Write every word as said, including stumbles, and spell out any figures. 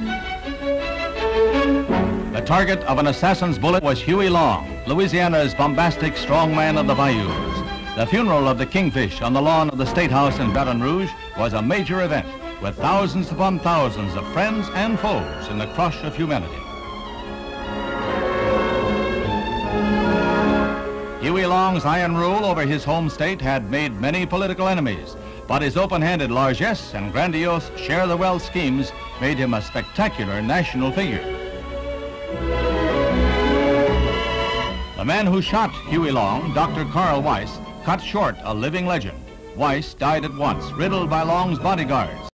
The target of an assassin's bullet was Huey Long, Louisiana's bombastic strongman of the bayous. The funeral of the Kingfish on the lawn of the State House in Baton Rouge was a major event, with thousands upon thousands of friends and foes in the crush of humanity. Huey Long's iron rule over his home state had made many political enemies, but his open-handed largesse and grandiose share-the-wealth schemes made him a spectacular national figure. The man who shot Huey Long, Doctor Carl Weiss, cut short a living legend. Weiss died at once, riddled by Long's bodyguards.